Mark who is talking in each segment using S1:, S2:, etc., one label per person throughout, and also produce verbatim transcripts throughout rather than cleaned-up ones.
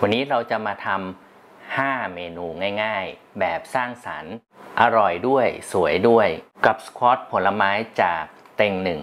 S1: วันนี้เราจะมาทำห้าเมนูง่ายๆแบบสร้างสรรค์อร่อยด้วยสวยด้วยกับสควอชผลไม้จากเต็งหนึ่ง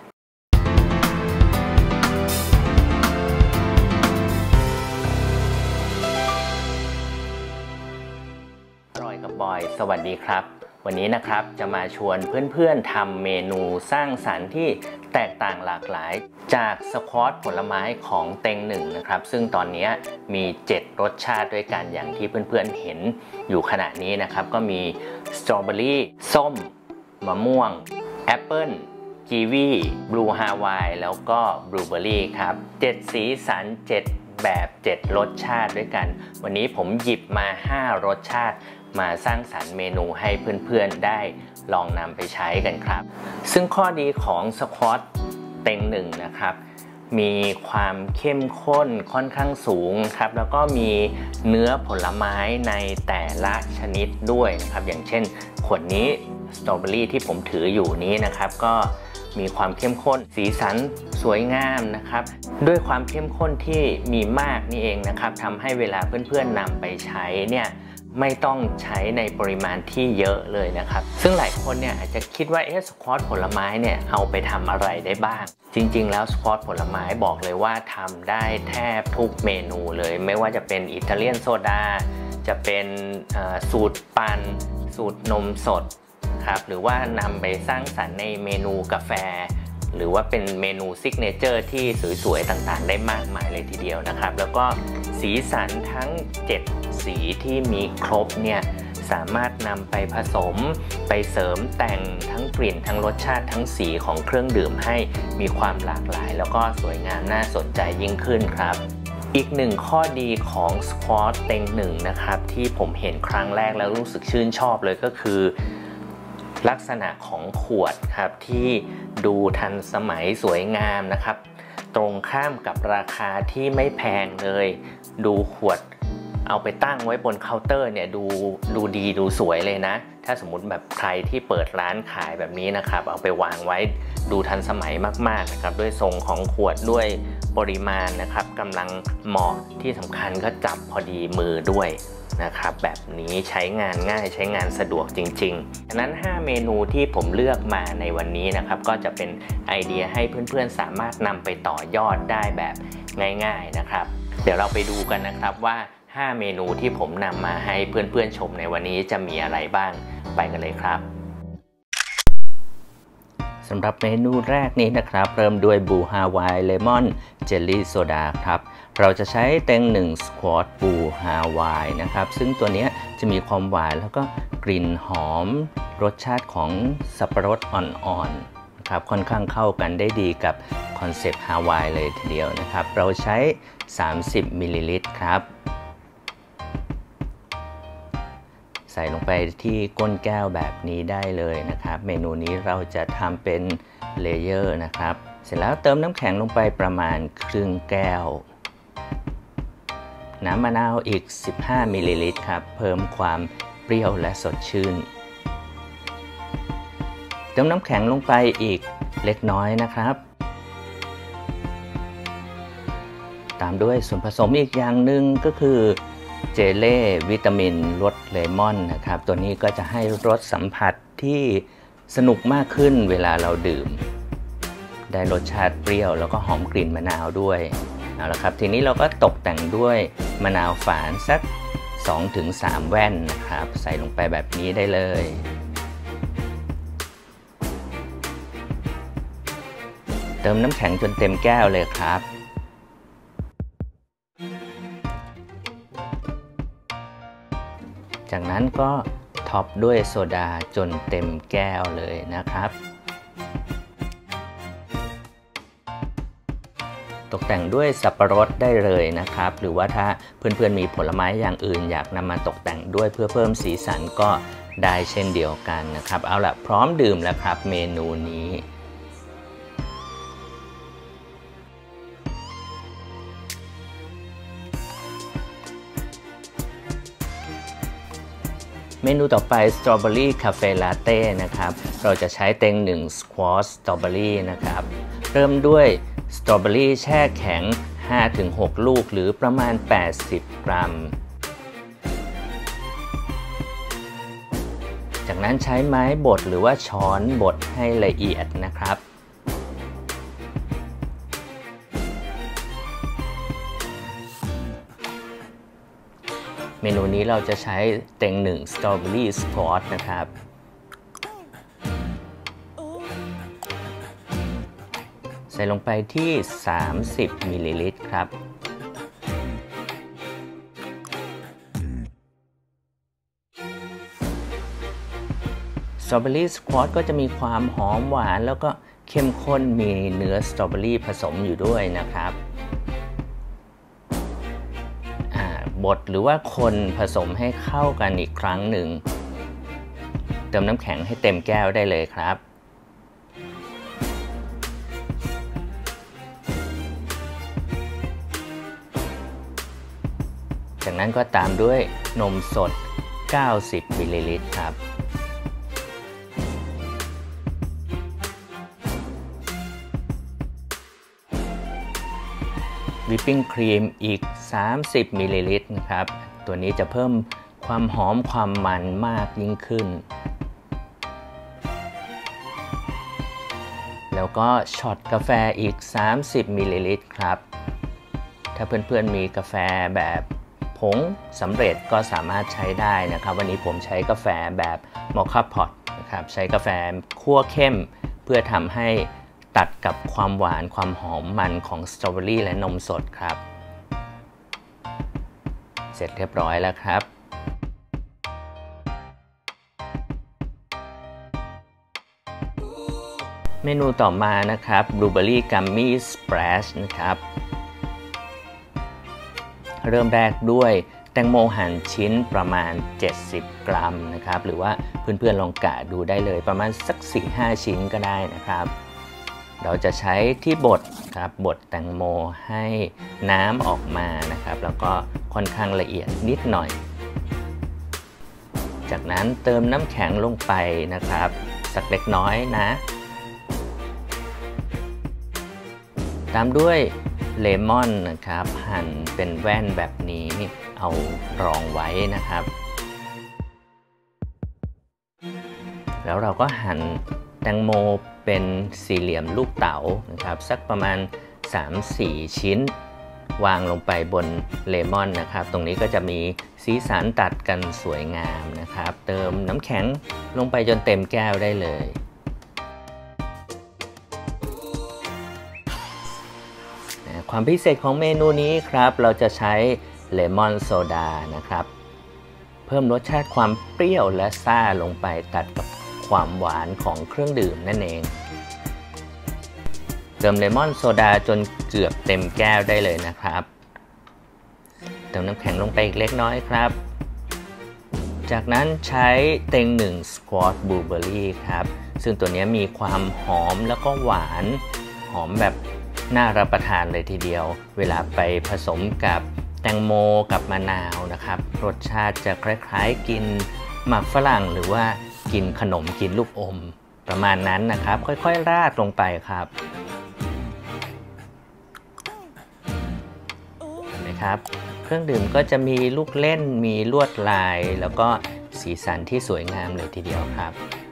S1: อร่อยกับบอยสวัสดีครับวันนี้นะครับจะมาชวนเพื่อนๆทำเมนูสร้างสรรค์ที่แตกต่างหลากหลายจากสควอชผลไม้ของเต็งหนึ่งนะครับซึ่งตอนนี้มีเจ็ดรสชาติด้วยกันอย่างที่เพื่อนๆเห็นอยู่ขณะนี้นะครับก็มีสตรอเบอรี่ส้มมะม่วงแอปเปิ้ลกีวีบลูฮาวายแล้วก็บลูเบอร์รี่ครับเจ็ดสีสันเจ็ดแบบเจ็ดรสชาติด้วยกันวันนี้ผมหยิบมาห้ารสชาติมาสร้างสรรค์เมนูให้เพื่อนๆได้ลองนำไปใช้กันครับซึ่งข้อดีของสควอชเต็งหนึ่งนะครับมีความเข้มข้นค่อนข้างสูงครับแล้วก็มีเนื้อผลไม้ในแต่ละชนิดด้วยนะครับอย่างเช่นขวดนี้สตรอเบอรี่ที่ผมถืออยู่นี้นะครับก็มีความเข้มข้นสีสันสวยงามนะครับด้วยความเข้มข้นที่มีมากนี่เองนะครับทำให้เวลาเพื่อนๆนำไปใช้เนี่ยไม่ต้องใช้ในปริมาณที่เยอะเลยนะครับซึ่งหลายคนเนี่ยอาจจะคิดว่าเอ๊ะสควอชผลไม้เนี่ยเอาไปทำอะไรได้บ้างจริงๆแล้วสควอชผลไม้บอกเลยว่าทำได้แทบทุกเมนูเลยไม่ว่าจะเป็นอิตาเลียนโซดาจะเป็นสูตรปั่นสูตรนมสดครับหรือว่านำไปสร้างสรรค์ในเมนูกาแฟหรือว่าเป็นเมนูซิกเนเจอร์ที่สวยๆต่างๆได้มากมายเลยทีเดียวนะครับแล้วก็สีสันทั้งเจ็ดสีที่มีครบเนี่ยสามารถนำไปผสมไปเสริมแต่งทั้งกลิ่นทั้งรสชาติทั้งสีของเครื่องดื่มให้มีความหลากหลายแล้วก็สวยงามน่าสนใจยิ่งขึ้นครับอีกหนึ่งข้อดีของสควอชเต็งหนึ่งนะครับที่ผมเห็นครั้งแรกแล้วรู้สึกชื่นชอบเลยก็คือลักษณะของขวดครับที่ดูทันสมัยสวยงามนะครับตรงข้ามกับราคาที่ไม่แพงเลยดูขวดเอาไปตั้งไว้บนเคาน์เตอร์เนี่ยดูดูดีดูสวยเลยนะถ้าสมมุติแบบใครที่เปิดร้านขายแบบนี้นะครับเอาไปวางไว้ดูทันสมัยมากๆนะครับด้วยทรงของขวดด้วยปริมาณนะครับกำลังเหมาะที่สำคัญก็จับพอดีมือด้วยนะครับแบบนี้ใช้งานง่ายใช้งานสะดวกจริงๆดังนั้นห้าเมนูที่ผมเลือกมาในวันนี้นะครับก็จะเป็นไอเดียให้เพื่อนๆสามารถนำไปต่อยอดได้แบบง่ายๆนะครับเดี๋ยวเราไปดูกันนะครับว่าห้าเมนูที่ผมนำมาให้เพื่อนๆชมในวันนี้จะมีอะไรบ้างไปกันเลยครับสำหรับเมนูแรกนี้นะครับเริ่มด้วยบลูฮาวายเลมอนเจลลี่โซดาครับเราจะใช้เต็งหนึ่งสควอชบลูฮาวายนะครับซึ่งตัวนี้จะมีความหวานแล้วก็กลิ่นหอมรสชาติของสับปะรดอ่อนๆนะครับค่อนข้างเข้ากันได้ดีกับคอนเซปต์ฮาวายเลยทีเดียวนะครับเราใช้สามสิบมิลลิลิตรครับใส่ลงไปที่ก้นแก้วแบบนี้ได้เลยนะครับเมนูนี้เราจะทำเป็นเลเยอร์นะครับเสร็จแล้วเติมน้ำแข็งลงไปประมาณครึ่งแก้วน้ำมะนาวอีกสิบห้ามิลลิลิตรครับเพิ่มความเปรี้ยวและสดชื่นเติมน้ำแข็งลงไปอีกเล็กน้อยนะครับตามด้วยส่วนผสมอีกอย่างหนึ่งก็คือเจเล่วิตามินรสเลมอนนะครับตัวนี้ก็จะให้รสสัมผัสที่สนุกมากขึ้นเวลาเราดื่มได้รสชาติเปรี้ยวแล้วก็หอมกลิ่นมะนาวด้วยเอาละครับทีนี้เราก็ตกแต่งด้วยมะนาวฝานสัก สองถึงสาม แว่นนะครับใส่ลงไปแบบนี้ได้เลยเติมน้ำแข็งจนเต็มแก้วเลยครับจากนั้นก็ท็อปด้วยโซดาจนเต็มแก้วเลยนะครับตกแต่งด้วยสับปะรดได้เลยนะครับหรือว่าถ้าเพื่อนๆมีผลไม้อย่างอื่นอยากนำมาตกแต่งด้วยเพื่อเพิ่มสีสันก็ได้เช่นเดียวกันนะครับเอาล่ะพร้อมดื่มแล้วครับเมนูนี้เมนูต่อไปสตรอเบอรี่คาเฟ่ลาเต้นะครับเราจะใช้เต็งหนึ่งสควอชสตรอเบอรี่นะครับเริ่มด้วยสตรอเบอรี่แช่แข็งห้าถึงหก ลูกหรือประมาณแปดสิบกรัมจากนั้นใช้ไม้บดหรือว่าช้อนบดให้ละเอียดนะครับเมนูนี้เราจะใช้เต็งหนึ่งสตรอเบอรี่สควอชนะครับใส่ลงไปที่สามสิบมิลลิลิตรครับสตรอเบอรี่สควอชก็จะมีความหอมหวานแล้วก็เข้มข้นมีเนื้อสตรอเบอรี่ผสมอยู่ด้วยนะครับบดหรือว่าคนผสมให้เข้ากันอีกครั้งหนึ่งเติมน้ำแข็งให้เต็มแก้วได้เลยครับจากนั้นก็ตามด้วยนมสดเก้าสิบมิลลิลิตรครับวิปปิ้งครีมอีกสามสิบมิลลิลิตรนะครับตัวนี้จะเพิ่มความหอมความมันมากยิ่งขึ้นแล้วก็ช็อตกาแฟอีกสามสิบมิลลิลิตรครับถ้าเพื่อนๆมีกาแฟแบบผงสำเร็จก็สามารถใช้ได้นะครับวันนี้ผมใช้กาแฟแบบมอคค่าพอตนะครับใช้กาแฟคั่วเข้มเพื่อทำให้ตัดกับความหวานความหอมมันของสตรอเบอรี่และนมสดครับเสร็จเรียบร้อยแล้วครับเมนูต่อมานะครับบลูเบอรี่กัมมี่สเปรชนะครับเริ่มแรกด้วยแตงโมหั่นชิ้นประมาณเจ็ดสิบกรัมนะครับหรือว่าเพื่อนๆลองกะดูได้เลยประมาณสัก สี่ห้า ชิ้นก็ได้นะครับเราจะใช้ที่บดครับบดแตงโมให้น้ำออกมานะครับแล้วก็ค่อนข้างละเอียดนิดหน่อยจากนั้นเติมน้ำแข็งลงไปนะครับสักเล็กน้อยนะตามด้วยเลมอนนะครับหั่นเป็นแว่นแบบนี้เอารองไว้นะครับแล้วเราก็หั่นแตงโมเป็นสี่เหลี่ยมลูกเต๋านะครับสักประมาณ สามถึงสี่ ชิ้นวางลงไปบนเลมอนนะครับตรงนี้ก็จะมีสีสันตัดกันสวยงามนะครับเติมน้ำแข็งลงไปจนเต็มแก้วได้เลยความพิเศษของเมนูนี้ครับเราจะใช้เลมอนโซดานะครับเพิ่มรสชาติความเปรี้ยวและซ่าลงไปตัดกับความหวานของเครื่องดื่มนั่นเองเติมเลมอนโซดาจนเกือบเต็มแก้วได้เลยนะครับเติมน้ำแข็งลงไปอีกเล็กน้อยครับจากนั้นใช้เต็งหนึ่งสควอชบลูเบอรี่ครับซึ่งตัวนี้มีความหอมแล้วก็หวานหอมแบบน่ารับประทานเลยทีเดียวเวลาไปผสมกับแตงโมกับมะนาวนะครับรสชาติจะคล้ายๆกินหมักฝรั่งหรือว่ากินขนมกินลูกอมประมาณนั้นนะครับค่อยๆราดลงไปครับเห็นไหมครับเครื่องดื่มก็จะมีลูกเล่นมีลวดลายแล้วก็สีสันที่สวยงามเลยทีเดียวครับ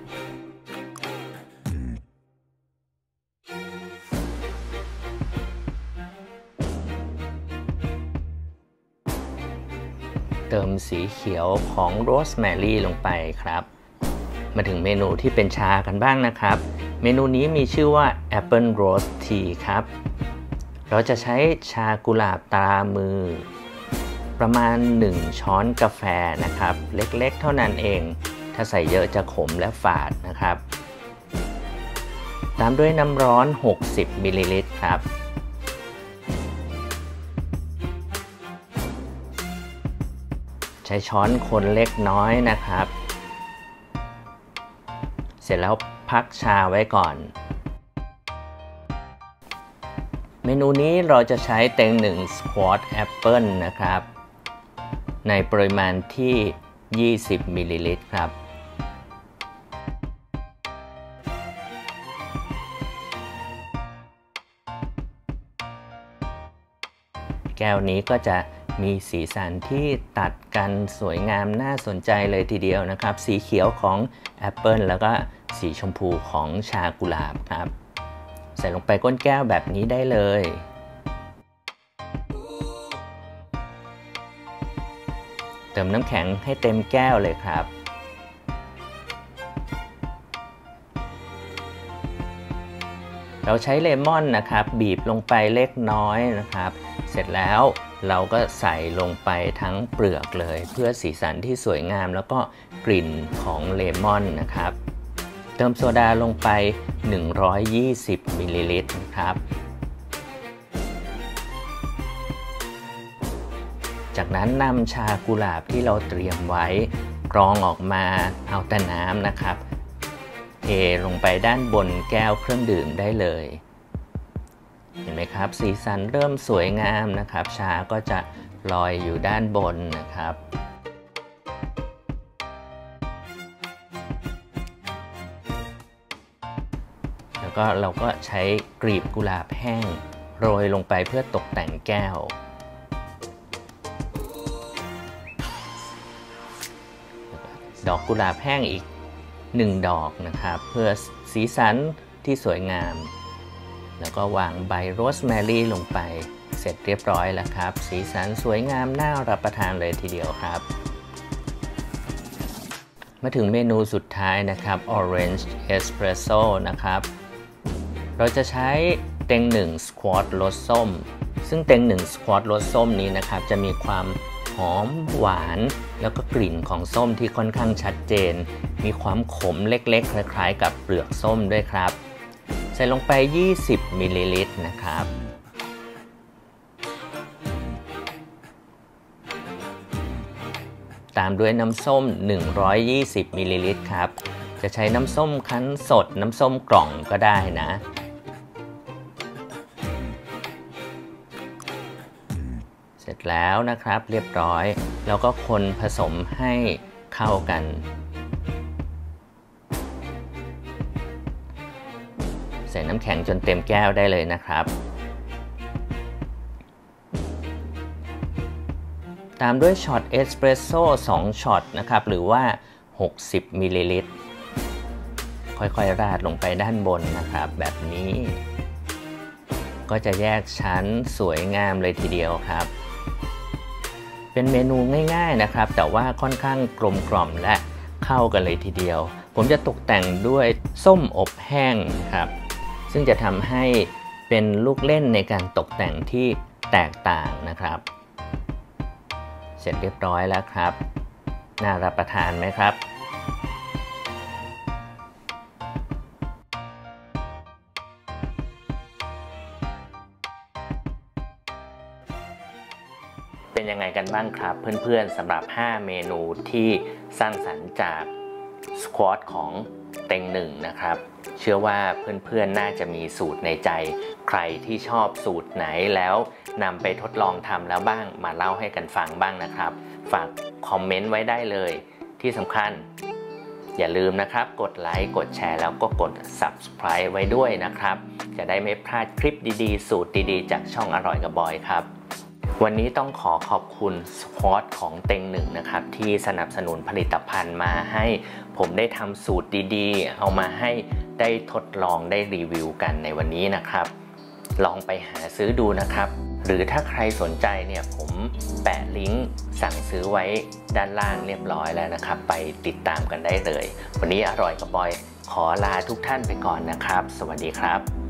S1: เติมสีเขียวของโรสแมรี่ลงไปครับมาถึงเมนูที่เป็นชากันบ้างนะครับเมนูนี้มีชื่อว่า Apple Rose Tea ครับเราจะใช้ชากุหลาบตรามือประมาณหนึ่งช้อนกาแฟนะครับเล็กๆเท่านั้นเองถ้าใส่เยอะจะขมและฝาดนะครับตามด้วยน้ำร้อนหกสิบมิลลิลิตรครับใช้ช้อนคนเล็กน้อยนะครับเสร็จแล้วพักชาไว้ก่อนเมนูนี้เราจะใช้เต็งหนึ่งสควอชแอปเปิลนะครับในปริมาณที่ยี่สิบมิลลิลิตรครับก้วนี้ก็จะมีสีสันที่ตัดกันสวยงามน่าสนใจเลยทีเดียวนะครับสีเขียวของแอปเปิลแล้วก็สีชมพูของชากุหลาบครับใส่ลงไปก้นแก้วแบบนี้ได้เลยเติมน้ำแข็งให้เต็มแก้วเลยครับเราใช้เลมอนนะครับบีบลงไปเล็กน้อยนะครับเสร็จแล้วเราก็ใส่ลงไปทั้งเปลือกเลยเพื่อสีสันที่สวยงามแล้วก็กลิ่นของเลมอนนะครับเติมโซดาลงไปหนึ่งร้อยยี่สิบมิลลิลิตรนะครับจากนั้นนำชากุหลาบที่เราเตรียมไว้กรองออกมาเอาแต่น้ำนะครับเทลงไปด้านบนแก้วเครื่องดื่มได้เลยเห็นไหมครับสีสันเริ่มสวยงามนะครับชาก็จะลอยอยู่ด้านบนนะครับแล้วก็เราก็ใช้กลีบกุหลาบแห้งโรยลงไปเพื่อตกแต่งแก้วดอกกุหลาบแห้งอีกหนึ่งดอกนะครับเพื่อสีสันที่สวยงามแล้วก็วางใบโรสแมรี่ลงไปเสร็จเรียบร้อยแล้วครับสีสันสวยงามน่ารับประทานเลยทีเดียวครับมาถึงเมนูสุดท้ายนะครับ Orange Espresso นะครับเราจะใช้เต็งหนึ่งสควอตรสส้มซึ่งเต็งหนึ่งสควอตรสส้มนี้นะครับจะมีความหอมหวานแล้วก็กลิ่นของส้มที่ค่อนข้างชัดเจนมีความขมเล็กๆคล้ายๆกับเปลือกส้มด้วยครับใส่ลงไปยี่สิบมิลลิลิตรนะครับตามด้วยน้ำส้มหนึ่งร้อยยี่สิบมิลลิลิตรครับจะใช้น้ำส้มคั้นสดน้ำส้มกล่องก็ได้นะเสร็จแล้วนะครับเรียบร้อยแล้วก็คนผสมให้เข้ากันใส่น้ำแข็งจนเต็มแก้วได้เลยนะครับตามด้วยช็อตเอสเปรสโซ่สองช็อตนะครับหรือว่าหกสิบมิลลิลิตรค่อยๆราดลงไปด้านบนนะครับแบบนี้ก็จะแยกชั้นสวยงามเลยทีเดียวครับเป็นเมนูง่ายๆนะครับแต่ว่าค่อนข้างกลมกล่อมและเข้ากันเลยทีเดียวผมจะตกแต่งด้วยส้มอบแห้งครับซึ่งจะทำให้เป็นลูกเล่นในการตกแต่งที่แตกต่างนะครับเสร็จเรียบร้อยแล้วครับน่ารับประทานไหมครับเป็นยังไงกันบ้างครับเพื่อนๆสำหรับห้าเมนูที่สร้างสรรค์จากสควอตของเต็งหนึ่งนะครับเชื่อว่าเพื่อนๆน่าจะมีสูตรในใจใครที่ชอบสูตรไหนแล้วนำไปทดลองทำแล้วบ้างมาเล่าให้กันฟังบ้างนะครับฝากคอมเมนต์ไว้ได้เลยที่สำคัญอย่าลืมนะครับกดไลค์กดแชร์แล้วก็กด ซับสไครบ์ ไว้ด้วยนะครับจะได้ไม่พลาดคลิปดีๆสูตรดีๆจากช่องอร่อยกับบอยครับวันนี้ต้องขอขอบคุณสควอตของเต็งหนึ่งนะครับที่สนับสนุนผลิตภัณฑ์มาให้ผมได้ทำสูตรดีๆเอามาให้ได้ทดลองได้รีวิวกันในวันนี้นะครับลองไปหาซื้อดูนะครับหรือถ้าใครสนใจเนี่ยผมแปะลิงก์สั่งซื้อไว้ด้านล่างเรียบร้อยแล้วนะครับไปติดตามกันได้เลยวันนี้อร่อยกับบอยขอลาทุกท่านไปก่อนนะครับสวัสดีครับ